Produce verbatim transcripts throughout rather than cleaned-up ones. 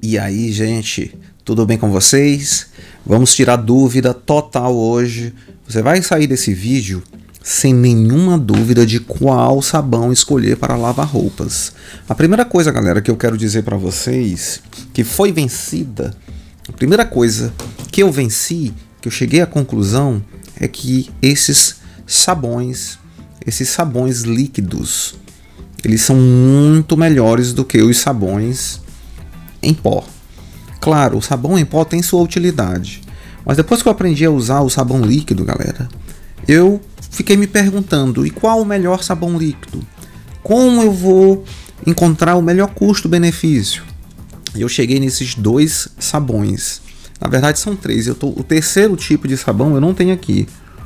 E aí, gente, tudo bem com vocês? Vamos tirar dúvida total hoje. Você vai sair desse vídeo sem nenhuma dúvida de qual sabão escolher para lavar roupas. A primeira coisa, galera, que eu quero dizer para vocês, que foi vencida, a primeira coisa que eu venci, que eu cheguei à conclusão, é que esses sabões, esses sabões líquidos, eles são muito melhores do que os sabões em pó. Claro, o sabão em pó tem sua utilidade, mas depois que eu aprendi a usar o sabão líquido, galera, eu fiquei me perguntando, e qual o melhor sabão líquido? Como eu vou encontrar o melhor custo-benefício? E eu cheguei nesses dois sabões. Na verdade são três. Eu tô, o terceiro tipo de sabão eu não tenho aqui.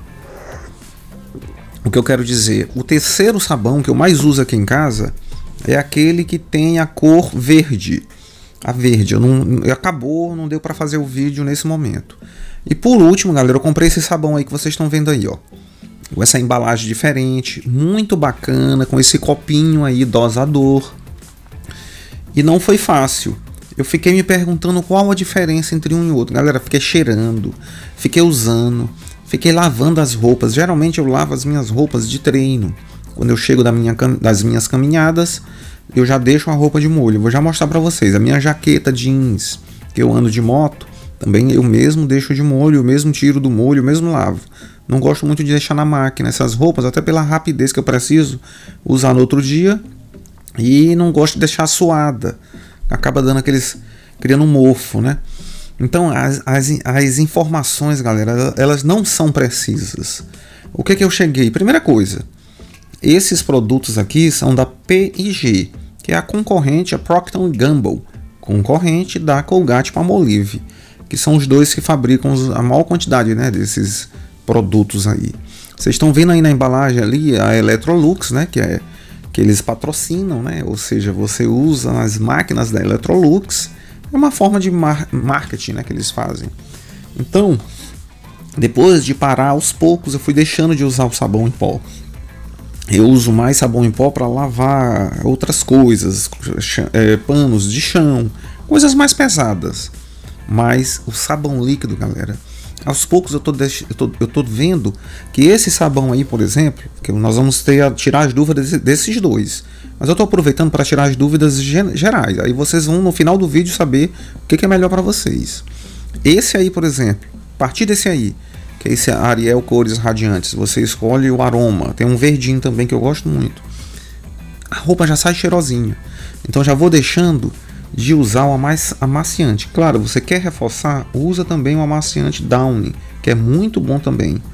O que eu quero dizer, o terceiro sabão que eu mais uso aqui em casa é aquele que tem a cor verde. A verde, eu não, acabou, não deu para fazer o vídeo nesse momento. E por último, galera, eu comprei esse sabão aí que vocês estão vendo aí, ó. Com essa embalagem diferente, muito bacana, com esse copinho aí dosador. E não foi fácil. Eu fiquei me perguntando qual a diferença entre um e outro. Galera, fiquei cheirando, fiquei usando, fiquei lavando as roupas. Geralmente eu lavo as minhas roupas de treino. Quando eu chego da minha, das minhas caminhadas, eu já deixo a roupa de molho. Vou já mostrar para vocês. A minha jaqueta jeans, que eu ando de moto, também eu mesmo deixo de molho, eu mesmo tiro do molho, eu mesmo lavo. Não gosto muito de deixar na máquina essas roupas, até pela rapidez que eu preciso usar no outro dia. E não gosto de deixar suada. Acaba dando aqueles... criando um mofo, né? Então as, as, as informações, galera, elas não são precisas. O que que eu cheguei? Primeira coisa, esses produtos aqui são da P e G, que é a concorrente, a Procter and Gamble, concorrente da Colgate-Palmolive, que são os dois que fabricam a maior quantidade, né, desses produtos aí. Vocês estão vendo aí na embalagem ali a Electrolux, né, que é que eles patrocinam, né? Ou seja, você usa as máquinas da Electrolux, é uma forma de mar marketing, né, que eles fazem. Então, depois de parar aos poucos, eu fui deixando de usar o sabão em pó. Eu uso mais sabão em pó para lavar outras coisas, é, panos de chão, coisas mais pesadas. Mas o sabão líquido, galera, aos poucos eu tô, eu, tô, eu tô vendo que esse sabão aí, por exemplo, que nós vamos ter a tirar as dúvidas desses dois. Mas eu tô aproveitando para tirar as dúvidas gerais. Aí vocês vão no final do vídeo saber o que, que é melhor para vocês. Esse aí, por exemplo, a partir desse aí, que é esse Ariel Cores Radiantes, você escolhe o aroma. Tem um verdinho também que eu gosto muito. A roupa já sai cheirosinha. Então já vou deixando de usar o amaciante. Claro, você quer reforçar, usa também o amaciante Downy, que é muito bom também.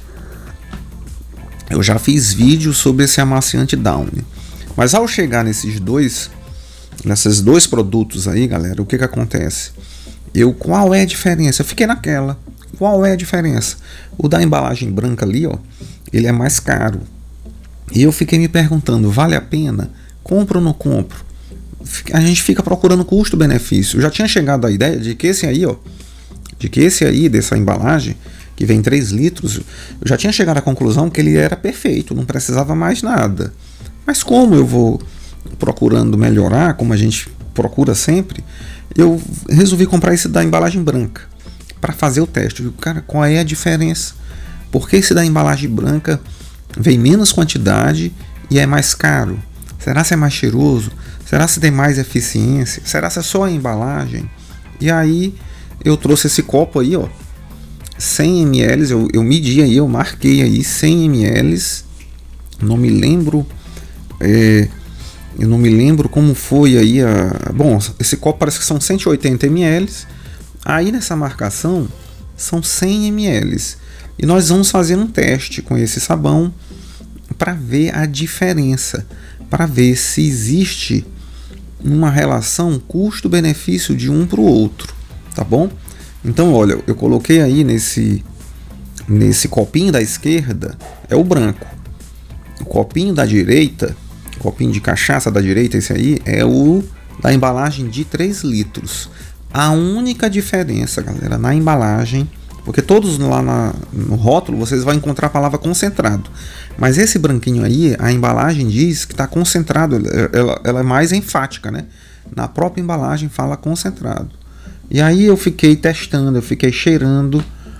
Eu já fiz vídeo sobre esse amaciante Downy. Mas ao chegar nesses dois, nesses dois produtos aí, galera, o que que acontece? Eu, qual é a diferença? Eu fiquei naquela. Qual é a diferença? O da embalagem branca ali, ó, ele é mais caro. E eu fiquei me perguntando, vale a pena? Compro ou não compro? A gente fica procurando custo-benefício. Eu já tinha chegado à ideia de que esse aí, ó, de que esse aí, dessa embalagem, que vem três litros, eu já tinha chegado à conclusão que ele era perfeito, não precisava mais nada. Mas como eu vou procurando melhorar, como a gente procura sempre, eu resolvi comprar esse da embalagem branca, para fazer o teste. Eu digo, cara, qual é a diferença? Porque esse da embalagem branca vem menos quantidade e é mais caro? Será se é mais cheiroso? Será se tem mais eficiência? Será se é só a embalagem? E aí eu trouxe esse copo aí, ó, cem mililitros, eu, eu medi aí, eu marquei aí cem mililitros, não me lembro, é, eu não me lembro como foi aí a... Bom, esse copo parece que são cento e oitenta mililitros, aí nessa marcação são cem mililitros, e nós vamos fazer um teste com esse sabão para ver a diferença, para ver se existe uma relação custo-benefício de um para o outro, tá bom? Então, olha, eu coloquei aí nesse, nesse copinho da esquerda, é o branco. O copinho da direita, o copinho de cachaça da direita, esse aí, é o da embalagem de três litros. A única diferença, galera, na embalagem, porque todos lá na, no rótulo vocês vão encontrar a palavra concentrado. Mas esse branquinho aí, a embalagem diz que está concentrado, ela, ela é mais enfática, né? Na própria embalagem fala concentrado. E aí eu fiquei testando, eu fiquei cheirando.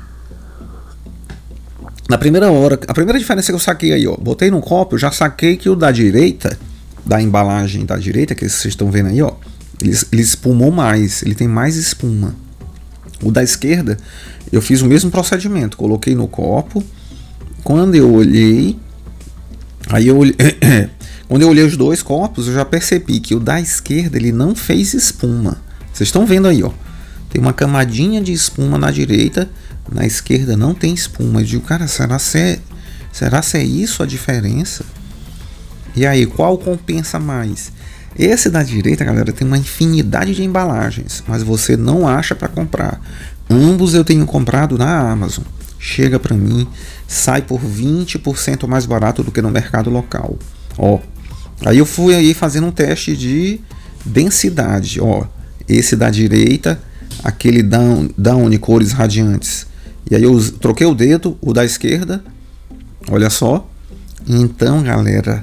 Na primeira hora, a primeira diferença que eu saquei aí, ó, botei no copo, eu já saquei que o da direita, da embalagem da direita, que vocês estão vendo aí, ó, ele, ele espumou mais, ele tem mais espuma. O da esquerda, eu fiz o mesmo procedimento, coloquei no copo. Quando eu olhei, aí eu olhei, quando eu olhei os dois copos, eu já percebi que o da esquerda ele não fez espuma. Vocês estão vendo aí, ó, tem uma camadinha de espuma na direita, na esquerda não tem espuma. Eu digo, cara, será se é, será se é isso a diferença? E aí, qual compensa mais? Esse da direita, galera, tem uma infinidade de embalagens, mas você não acha para comprar. Ambos eu tenho comprado na Amazon. Chega para mim, sai por vinte por cento mais barato do que no mercado local. Ó, aí eu fui aí fazendo um teste de densidade. Ó, esse da direita, aquele da, da Unicores Radiantes. E aí eu troquei o dedo, o da esquerda. Olha só. Então, galera,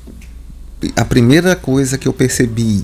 a primeira coisa que eu percebi,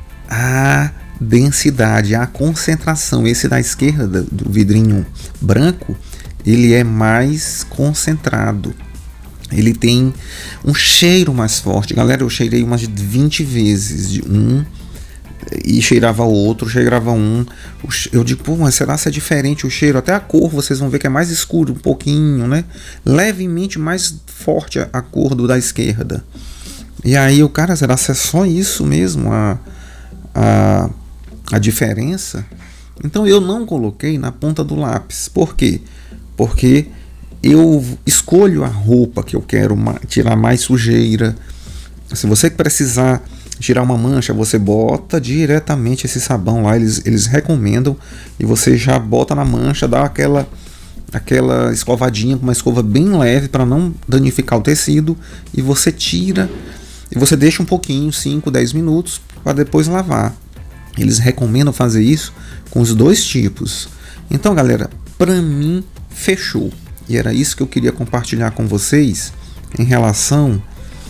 a densidade, a concentração. Esse da esquerda, do vidrinho branco, ele é mais concentrado. Ele tem um cheiro mais forte. Galera, eu cheirei umas vinte vezes de um e cheirava outro, cheirava um. Eu digo, pô, mas será que é diferente o cheiro? Até a cor, vocês vão ver que é mais escuro, um pouquinho, né? Levemente mais forte a cor do da esquerda. E aí o cara, será que é só isso mesmo a, a, a diferença? Então eu não coloquei na ponta do lápis. Por quê? Porque eu escolho a roupa que eu quero tirar mais sujeira. Se você precisar tirar uma mancha, você bota diretamente esse sabão lá, eles, eles recomendam, e você já bota na mancha, dá aquela, aquela escovadinha com uma escova bem leve para não danificar o tecido, e você tira, e você deixa um pouquinho, cinco, dez minutos, para depois lavar. Eles recomendam fazer isso com os dois tipos. Então, galera, para mim fechou, e era isso que eu queria compartilhar com vocês em relação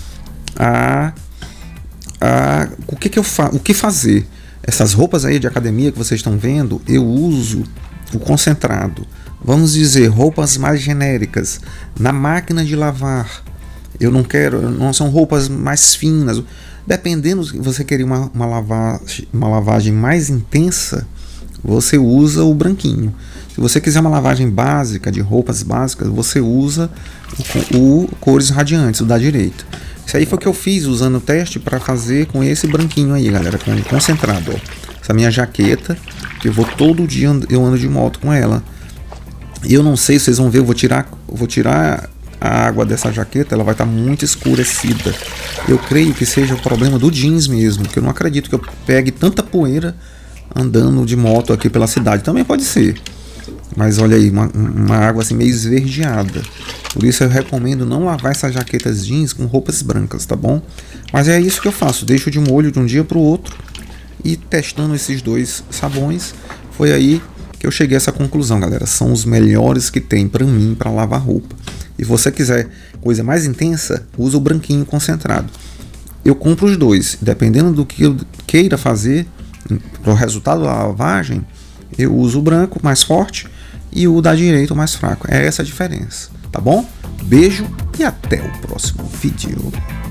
a Ah, o que que eu fa o que fazer? Essas roupas aí de academia que vocês estão vendo, eu uso o concentrado. Vamos dizer, roupas mais genéricas na máquina de lavar. Eu não quero, não são roupas mais finas. Dependendo, se você querer uma, uma, lavagem, uma lavagem mais intensa, você usa o branquinho. Se você quiser uma lavagem básica, de roupas básicas, você usa o, o Cores Radiantes, o da direita. Isso aí foi o que eu fiz usando o teste para fazer com esse branquinho aí, galera, com concentrado, ó. Essa minha jaqueta, que eu vou todo dia, eu ando de moto com ela. E eu não sei, vocês vão ver, eu vou tirar, eu vou tirar a água dessa jaqueta, ela vai estar muito escurecida. Eu creio que seja o problema do jeans mesmo, que eu não acredito que eu pegue tanta poeira andando de moto aqui pela cidade. Também pode ser. Mas olha aí, uma, uma água assim meio esverdeada. Por isso eu recomendo não lavar essas jaquetas jeans com roupas brancas, tá bom? Mas é isso que eu faço, deixo de molho de um dia para o outro. E testando esses dois sabões, foi aí que eu cheguei a essa conclusão, galera. São os melhores que tem para mim para lavar roupa. E se você quiser coisa mais intensa, usa o branquinho concentrado. Eu compro os dois, dependendo do que eu queira fazer, para o resultado da lavagem, eu uso o branco mais forte e o da direita mais fraco. É essa a diferença, tá bom? Beijo e até o próximo vídeo.